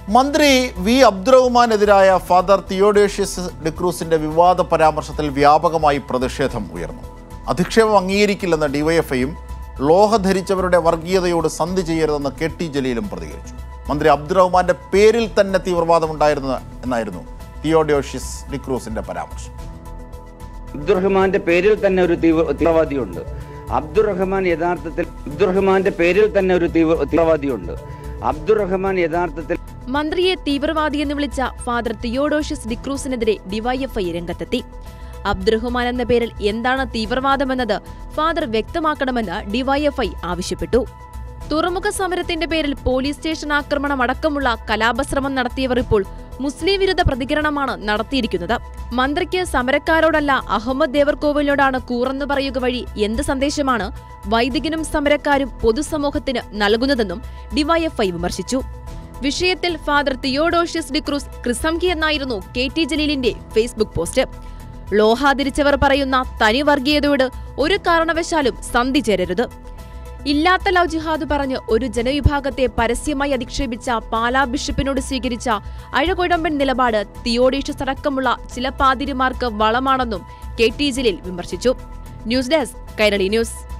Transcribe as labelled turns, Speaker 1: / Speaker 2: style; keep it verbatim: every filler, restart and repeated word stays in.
Speaker 1: മന്ത്രി വി അബ്ദുറഹ്മാനെതിരായ ഫാദർ തിയോഡോഷ്യസ് ഡിക്രൂസിന്റെ വിവാദ പരാമർശത്തിൽ വ്യാപകമായി പ്രതിഷേധം ഉയർന്നു. അധിക്ഷേപം അംഗീകരിക്കില്ലെന്ന് ഡിവൈഎഫ്ഐയും ലോഹ ധരിച്ചവരുടെ വർഗീയതയോട് സന്ധി ചെയ്യരുതെന്ന് കെ ടി ജലീലും പ്രതികരിച്ചു. മന്ത്രി അബ്ദുറഹ്മാന്റെ പേരിൽ തന്നെ തീവ്രവാദമുണ്ടായിരുന്നു എന്നായിരുന്നു തിയോഡോഷ്യസ് ഡിക്രൂസിന്റെ പരാമർശം.
Speaker 2: അബ്ദുറഹ്മാന്റെ പേരിൽ തന്നെ ഒരു തീവ്രവാദിയുണ്ട്. അബ്ദുറഹ്മാൻ യഥാർത്ഥത്തിൽ അബ്ദുറഹ്മാന്റെ പേരിൽ തന്നെ ഒരു തീവ്രവാദിയുണ്ട്. അബ്ദുറഹ്മാൻ യഥാർത്ഥത്തിൽ
Speaker 3: മന്ത്രിയെ തീവ്രവാദി എന്ന് വിളിച്ച ഫാദർ തിയോഡോഷ്യസ് ഡിക്രൂസിനെതിരെ ഡിവൈഎഫ്ഐ രംഗത്തെത്തി. അബ്ദുറഹ്മാൻ എന്ന പേരിൽ എന്താണ് തീവ്രവാദമെന്നത് ഫാദർ വ്യക്തമാക്കണമെന്ന് ഡിവൈഎഫ്ഐ ആവശ്യപ്പെട്ടു. തുറമുഖ സമരത്തിന്റെ പേരിൽ പോലീസ് സ്റ്റേഷൻ ആക്രമണം അടക്കമുള്ള കലാപശ്രമം നടത്തിയവർ ഇപ്പോൾ മുസ്ലിം വിരുദ്ധ പ്രതികരണമാണ് നടത്തിയിരിക്കുന്നത്. മന്ത്രിക്ക് സമരക്കാരോടല്ല അഹമ്മദ് ദേവർകോവിലിനോടാണ് കൂറെന്ന് പറയുക വഴി എന്ത് സന്ദേശമാണ് വൈദികനും സമരക്കാരും പൊതുസമൂഹത്തിന് നൽകുന്നതെന്നും ഡിവൈഎഫ്ഐ വിമർശിച്ചു. വിഷയത്തിൽ ഫാദർ തിയോഡോഷ്യസ് ഡിക്രൂസ് ക്രിസംഖി എന്നായിരുന്നു കെ ടി ജലീലിന്റെ ഫേസ്ബുക്ക് പോസ്റ്റ്. ലോഹാതിരിച്ചവർ പറയുന്ന തനി വർഗീയതയോട് ഒരു കാരണവശാലും സന്ധി ചേരരുത്. ഇല്ലാത്ത ലവ് ജിഹാദ് പറഞ്ഞ് ഒരു ജനവിഭാഗത്തെ പരസ്യമായി അധിക്ഷേപിച്ച പാലാ ബിഷപ്പിനോട് സ്വീകരിച്ച അഴകൊഴമ്പൻ നിലപാട് തിയോഡോഷ്യസ് അടക്കമുള്ള ചില പാതിരിമാർക്ക് വളമാണെന്നും കെ ടി ജലീൽ വിമർശിച്ചു. News desk Kairali news.